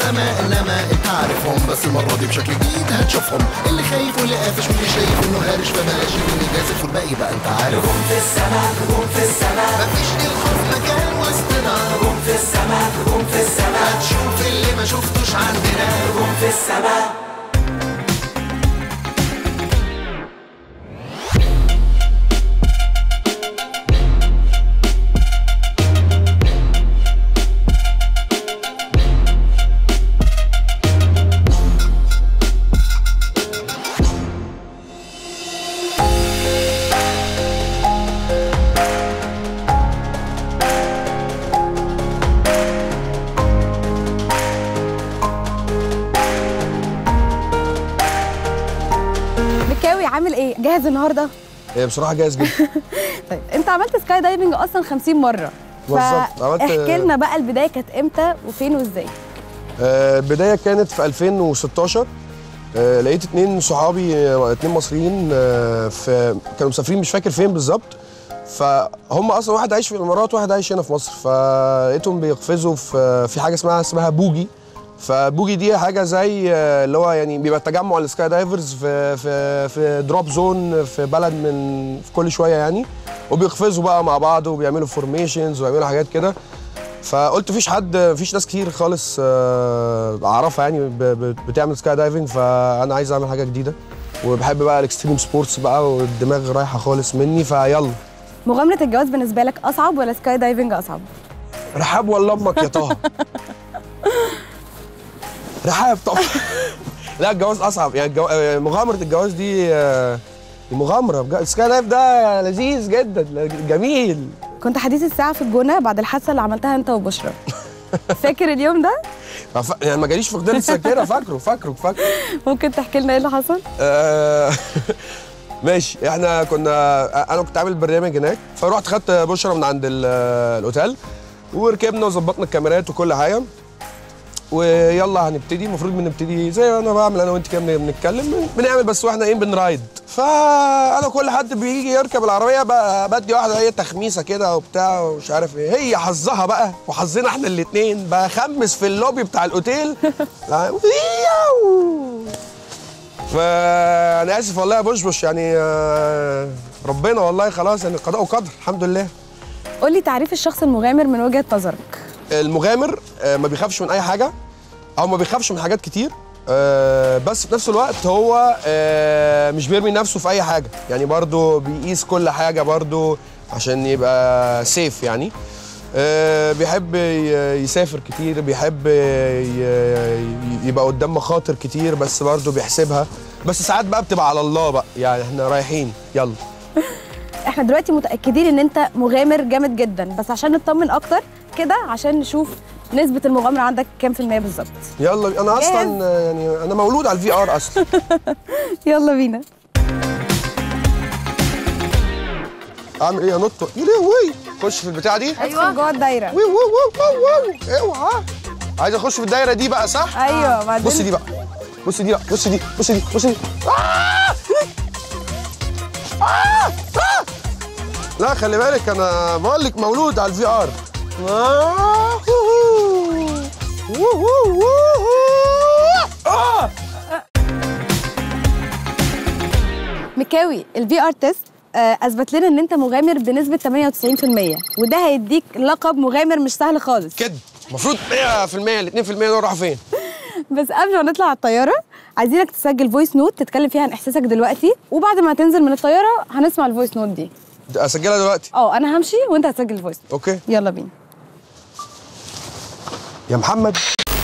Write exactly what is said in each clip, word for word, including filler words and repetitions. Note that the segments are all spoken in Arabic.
السماء انما انت عارفهم، بس المره دي بشكل جديد هتشوفهم. اللي خايف واللي قافش واللي شايف انه هارش فبلاش اللي جازف والباقي بقى انت عارف. نجوم في السماء نجوم في السماء مفيش للخوف مكان وسطنا. نجوم في السماء نجوم في السماء هتشوف اللي ما شفتوش عندنا. نجوم في السماء. عامل ايه؟ جاهز النهارده؟ ايه بصراحه جاهز جدا. طيب انت عملت سكاي دايفنج اصلا خمسين مره. بالظبط. عملت احكي لنا بقى البدايه كانت امتى وفين وازاي؟ آه البدايه كانت في ألفين وستاشر. آه لقيت اتنين صحابي، اتنين مصريين، آه في كانوا مسافرين مش فاكر فين بالظبط. فهم اصلا واحد عايش في الامارات وواحد عايش هنا في مصر، فلقيتهم بيقفزوا في في حاجه اسمها اسمها بوجي. فبوجي دي حاجه زي اللي هو يعني بيبقى تجمع السكاي دايفرز في في في دروب زون في بلد من في كل شويه يعني، وبيقفزوا بقى مع بعض وبيعملوا فورميشنز وبيعملوا حاجات كده. فقلت مفيش حد مفيش ناس كتير خالص اعرفها يعني بتعمل سكاي دايفنج، فانا عايز اعمل حاجه جديده وبحب بقى الاكستريم سبورتس بقى والدماغ رايحه خالص مني، فيلا. مغامره الجواز بالنسبه لك اصعب ولا سكاي دايفنج اصعب؟ رحاب ولا امك يا طه؟ رحاب طبعا. لا الجواز اصعب يعني. الجو... مغامره الجواز دي مغامره بجد. السكاي دايف ده لذيذ جدا جميل. كنت حديث الساعه في الجونه بعد الحادثه اللي عملتها انت وبشرى. فاكر اليوم ده؟ ف... يعني ما جاليش فقدان الذاكره. فاكره فاكره فاكره ممكن تحكي لنا ايه اللي حصل؟ آه... ماشي. احنا كنا انا كنت عامل برنامج هناك، فرحت خدت بشرى من عند الاوتيل وركبنا وظبطنا الكاميرات وكل حاجه، ويلا هنبتدي. المفروض بنبتدي زي ما انا بعمل انا وانت كده بنتكلم بنعمل، بس واحنا ايه بنرايد. فانا كل حد بيجي يركب العربيه بدي واحده هي تخميسه كده وبتاع ومش عارف ايه. هي حظها بقى وحظنا احنا الاثنين بخمس في اللوبي بتاع الاوتيل. فانا اسف والله يا بشبش يعني، ربنا والله خلاص يعني قضاء وقدر الحمد لله. قول لي تعريف الشخص المغامر من وجهه نظرك. المغامر ما بيخافش من اي حاجه او ما بيخافش من حاجات كتير، بس في نفس الوقت هو مش بيرمي نفسه في اي حاجه يعني، برضو بيقيس كل حاجه برضو عشان يبقى سيف يعني. بيحب يسافر كتير، بيحب يبقى قدام مخاطر كتير بس برضو بيحسبها، بس ساعات بقى بتبقى على الله بقى يعني احنا رايحين يلا. احنا دلوقتي متاكدين ان انت مغامر جامد جدا، بس عشان نطمن اكتر كده عشان نشوف نسبه المغامره عندك كام في المية بالظبط. يلا انا اصلا يعني انا مولود على الفي ار اصلا. يلا بينا. اعمل ايه؟ انط؟ يا لهوي. خش في البتاعه دي. ايوه جوه الدايره. وي وي وي وي اوعى. عايز اخش في الدايره دي بقى صح؟ ايوه بعدين بصي دي بقى، بصي دي بقى، بصي دي بصي دي بصي دي. آه! آه! آه! لا خلي بالك انا بقول لك مولود على الفي ار. مكاوي الفي ار تيست اثبت لنا ان انت مغامر بنسبه ثمانية وتسعين في المية، وده هيديك لقب مغامر مش سهل خالص كده. المفروض مية في المية. ال اتنين في المية دول راحوا فين؟ بس قبل ما نطلع على الطياره عايزينك تسجل فويس نوت تتكلم فيها عن احساسك دلوقتي، وبعد ما تنزل من الطياره هنسمع الفويس نوت دي. اسجلها دلوقتي؟ اه انا همشي وانت هتسجل الفويس. اوكي يلا بينا. يا محمد.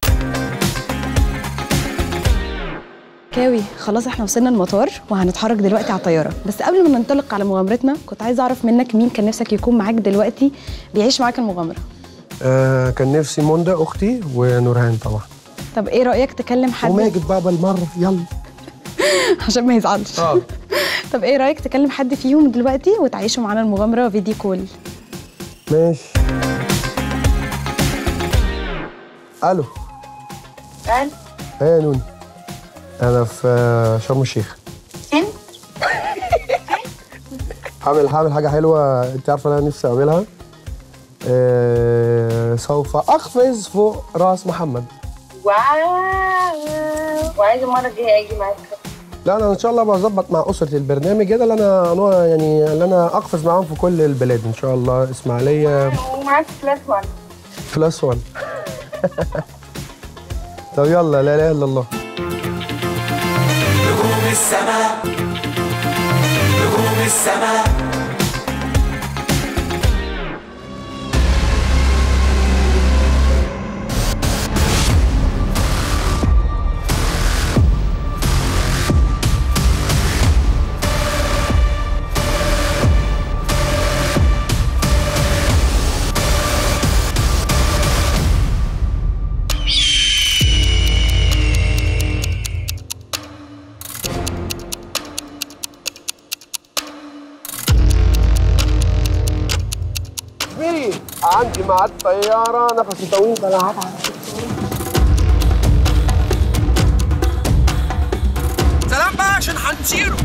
كاوي خلاص احنا وصلنا المطار وهنتحرك دلوقتي على الطياره، بس قبل ما ننطلق على مغامرتنا كنت عايزه اعرف منك مين كان نفسك يكون معاك دلوقتي بيعيش معاك المغامره. آه كان نفسي مندا اختي ونورهان طبعا. طب ايه رايك تكلم حد؟ وماجد بقى بالمره يلا. عشان ما يزعلش. اه طب ايه رايك تكلم حد فيهم دلوقتي وتعيشوا معانا المغامره فيديو كول؟ ماشي. الو. الو. ايه يا نوني؟ انا في شرم الشيخ. فين؟ هعمل هعمل حاجه حلوه انت عارفه انا نفسي اعملها. أه سوف اقفز فوق راس محمد. واو، وعايزه المره الجايه اجي معاك. لا انا ان شاء الله بظبط مع اسره البرنامج كده اللي انا أنا يعني اللي انا اقفز معاهم في كل البلاد ان شاء الله. اسماعيليه ومعاك كلاس واحد. كلاس واحد. طب يلا، لا اله الا الله. نجوم السماء، نجوم السماء. عندي مع الطيارة نفسي طويل بلعب. سلام بقى عشان هنطيره.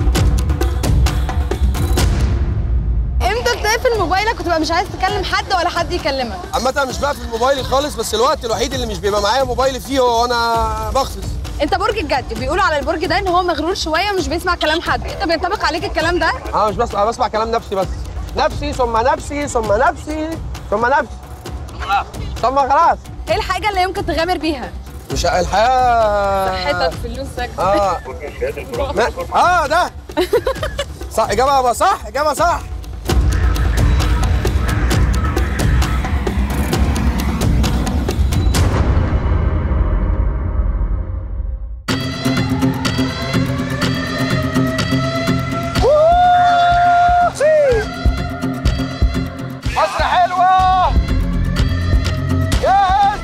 امتى تقفل موبايلك وتبقى مش عايز تكلم حد ولا حد يكلمك؟ عامة انا مش بقفل موبايلي خالص، بس الوقت الوحيد اللي مش بيبقى معايا موبايلي فيه هو وانا بغطس. انت برج الجدي، بيقولوا على البرج ده ان هو مغرور شويه ومش بيسمع كلام حد، انت بينطبق عليك الكلام ده؟ اه مش بسمع، بسمع كلام نفسي بس. نفسي ثم نفسي ثم نفسي ثم نفسي ثم خلاص. ايه الحاجه اللي يمكن تغامر بيها؟ مش الحياه. صحتك، فلوسك. اه ما... اه ده صح، اجابه صح، اجابه صح. مصر حلوة. جاهز.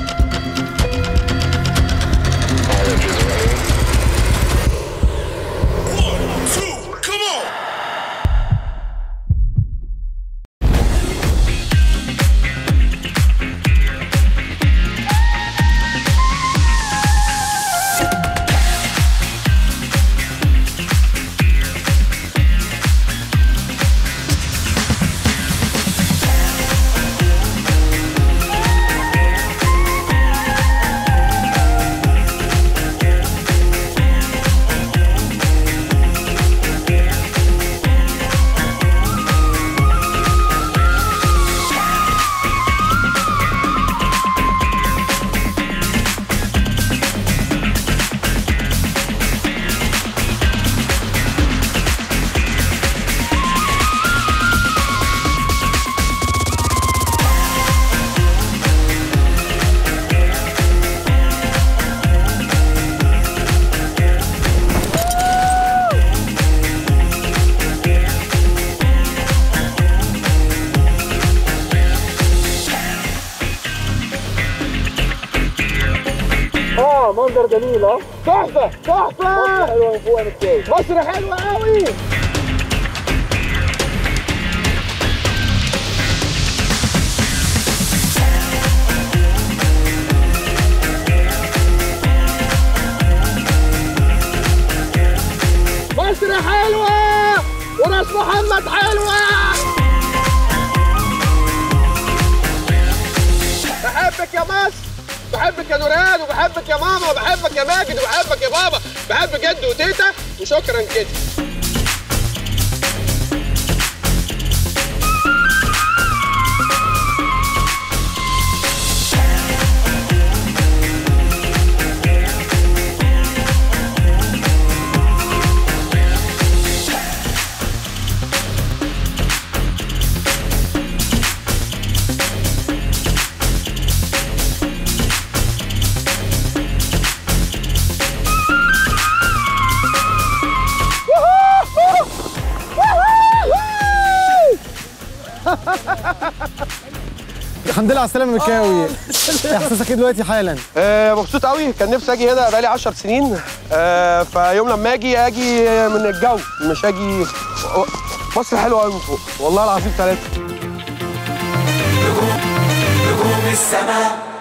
منظر جميل. اه تحفه تحفه. مصر حلوه من فوق يا مكاوي. مصر حلوه قوي. مصر حلوه وناس محمد حلوه. بحبك يا مصر، بحبك يا نوران، وبحبك يا ماما، وبحبك يا ماجد، وبحبك يا بابا، بحب جد وتيتا، وشكرا كده. الحمد لله على السلامة مكاوي. احساسك ايه دلوقتي حالا؟ آه مبسوط قوي، كان نفسي اجي هنا بقالي عشر سنين. آه فيوم لما اجي اجي من الجو، مش اجي. مصر حلوه قوي من فوق والله العظيم ثلاثه. نجوم نجوم السماء.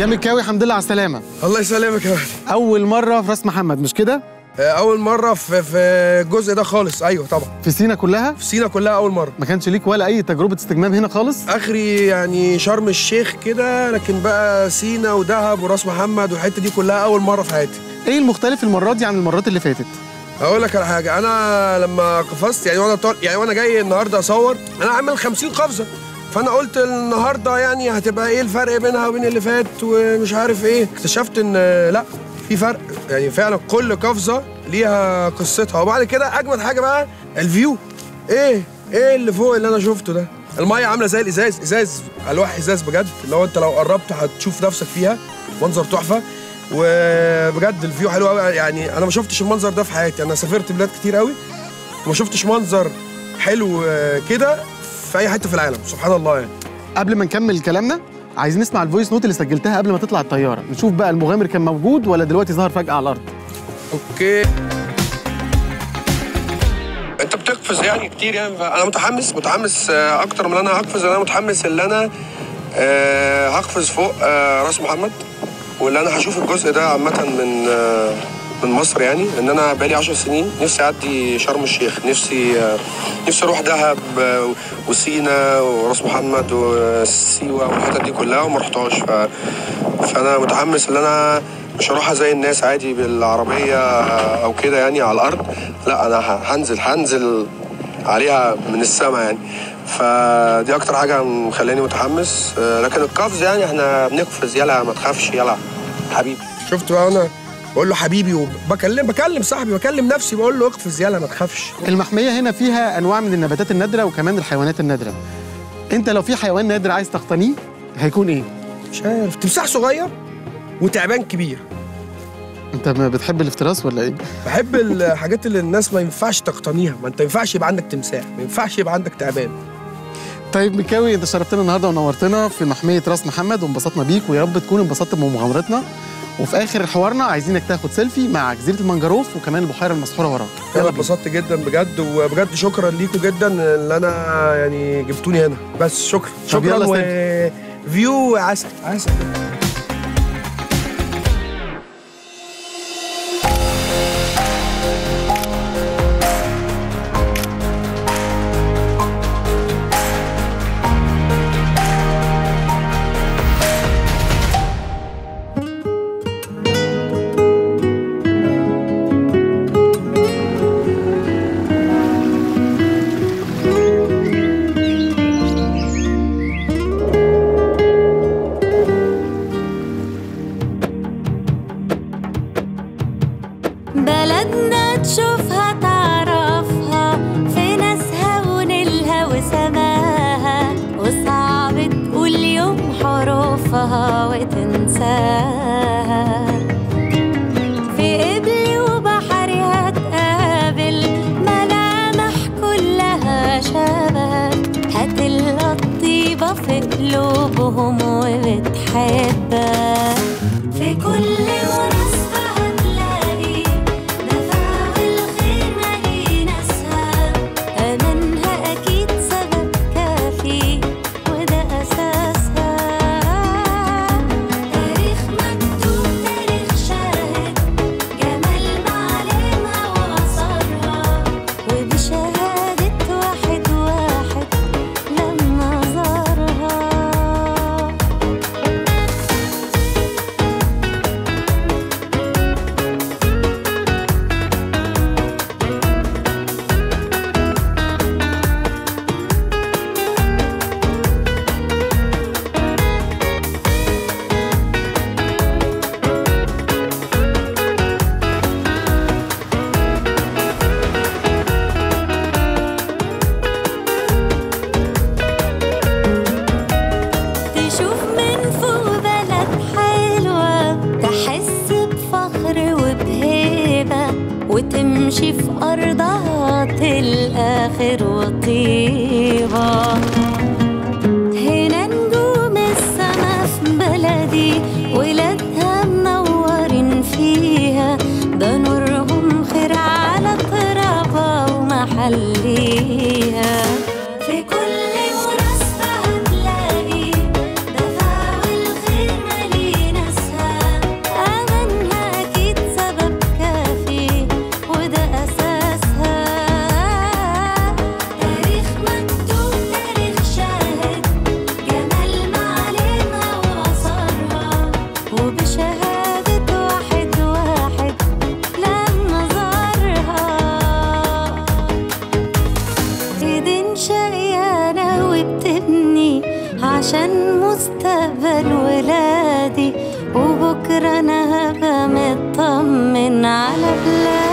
يا مكاوي الحمد لله على السلامه. الله يسلمك يا ولدي. اول مره في راس محمد مش كده؟ اول مره في في الجزء ده خالص. ايوه طبعا. في سينا كلها؟ في سينا كلها اول مره. ما كانش ليك ولا اي تجربه استجمام هنا خالص؟ اخري يعني شرم الشيخ كده، لكن بقى سينا ودهب وراس محمد والحته دي كلها اول مره في حياتي. ايه المختلف المره دي عن المرات اللي فاتت؟ اقول لك على حاجه، انا لما قفزت يعني وانا طال... يعني وانا جاي النهارده اصور انا عامل خمسين قفزه، فانا قلت النهارده يعني هتبقى ايه الفرق بينها وبين اللي فات ومش عارف ايه. اكتشفت ان لا، في فرق يعني فعلا. كل قفزه ليها قصتها. وبعد كده اجمد حاجه بقى الفيو. ايه ايه اللي فوق اللي انا شفته ده؟ الميه عامله زي الازاز، ازاز الواح ازاز بجد، اللي هو انت لو قربت هتشوف نفسك فيها. منظر تحفه، وبجد الفيو حلو قوي. يعني انا ما شفتش المنظر ده في حياتي. انا سافرت بلاد كتير قوي وما شفتش منظر حلو كده في اي حته في العالم، سبحان الله يعني. قبل ما نكمل كلامنا عايزين نسمع الفويس نوت اللي سجلتها قبل ما تطلع الطياره، نشوف بقى المغامر كان موجود ولا دلوقتي ظهر فجاه على الارض. اوكي. انت بتقفز يعني كتير يعني، انا متحمس متحمس اكتر من انا هقفز. انا متحمس ان انا أه هقفز فوق أه راس محمد، واللي انا هشوف الجزء ده عامه من أه من مصر. يعني ان انا بقالي عشر سنين نفسي اعدي شرم الشيخ، نفسي أه نفسي اروح دهب أه وسينا وراس محمد وسيوه والحتت دي كلها وما رحتهاش. ف... فانا متحمس ان انا مش هروحها زي الناس عادي بالعربيه او كده يعني على الارض، لا انا هنزل هنزل عليها من السماء يعني. فدي اكتر حاجه مخلاني متحمس. لكن القفز يعني احنا بنقفز، يلا ما تخافش يلا حبيبي. شفت بقى انا بقول له حبيبي وبكلم بكلم صاحبي بكلم نفسي بقول له اقفز يلا ما تخافش. المحميه هنا فيها انواع من النباتات النادره وكمان الحيوانات النادره. انت لو في حيوان نادر عايز تقتنيه هيكون ايه؟ مش عارف، تمساح صغير وتعبان كبير. انت بتحب الافتراس ولا ايه؟ بحب الحاجات اللي الناس ما ينفعش تقتنيها. ما انت ما ينفعش يبقى عندك تمساح، ما ينفعش يبقى عندك تعبان. طيب مكاوي، انت شرفتنا النهارده ونورتنا في محميه راس محمد وانبسطنا بيك، ويا رب تكون انبسطت بمغامرتنا. وفي اخر حوارنا عايزينك تاخد سيلفي مع جزيره المنجروف وكمان البحيره المسحوره وراك. انا اتبسطت جدا بجد، وبجد شكرا ليكم جدا اللي انا يعني جبتوني هنا. بس شكرا شكرا وفيو عسل عسل. بلدنا تشوفها تعرفها، في ناسها ونيلها وسماها، وصعب تقول يوم حروفها وتنساها. في قبلي وبحرها تقابل ملامح كلها شبه، هتلقى الطيبة في قلوبهم وبتحبها. في كل وتمشي في أرضها تلقى خير وطيبة. هنا نجوم السما في بلدي، ولادها منورين فيها، ده نورهم خير على ترابها ومحليها. في كل مناسبة هتلاقي دفا والخير مالينا وبشهادة واحد واحد لما زارها ايدين شقيانة وبتبني عشان مستقبل ولادي، وبكرة أنا هبقى مطمن على بلادي.